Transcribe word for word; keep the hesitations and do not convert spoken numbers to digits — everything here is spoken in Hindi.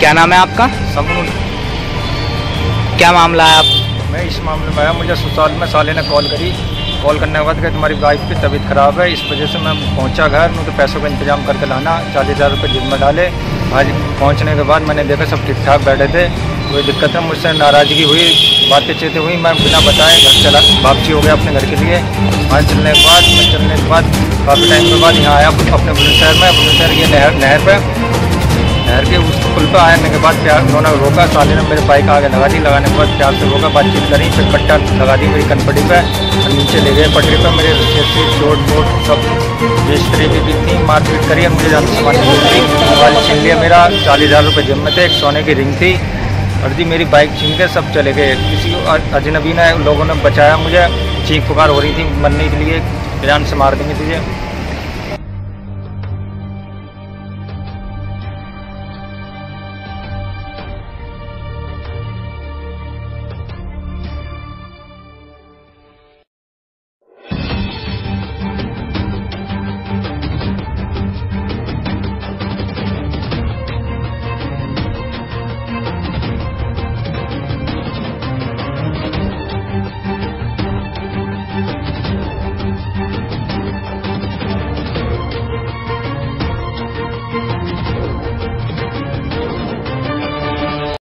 क्या नाम है आपका? समून। क्या मामला है आप? मैं इस मामले में आया, मुझे ससुराल में साले ने कॉल करी। कॉल करने के बाद कि तुम्हारी वाइफ की तबीयत ख़राब है, इस वजह से मैं पहुंचा घर में, तो पैसों का इंतजाम करके लाना, चालीस हज़ार रुपये जेब में डाले। आज पहुंचने के बाद मैंने देखा सब ठीक ठाक बैठे थे, कोई दिक्कत है। मुझसे नाराज़गी हुई, बातें चीतें हुई, मैं बिना बताए घर चला वापसी हो गया अपने घर के लिए। वहाँ चलने के बाद मैं चलने के बाद काफ़ी टाइम के बाद यहाँ आया अपने बुलंदशहर में। बुलंदशहर ये नहर नहर पर नहर के उस पुल पर आने के बाद प्यार उन्होंने रोका, साले ने मेरे बाइक आगे लगा दी। लगाने के बाद प्यार से रोका, बातचीत करी, फिर कट्टा लगा दी मेरी कनपटी पे और नीचे ले गए पटरी पर। मेरे जैसे चोट वोट सब बेच तरीके की थी, मारपीट करी, मुझे जान सामान दी। मोबाइल छीन लिया मेरा, चालीस हज़ार रुपये जेब में थे, एक सोने की रिंग थी और जी मेरी बाइक छीन के सब चले गए। किसी अजनबी ने लोगों ने बचाया मुझे, चीख पुकार हो रही थी मरने के लिए, जान से मार देंगे तुझे।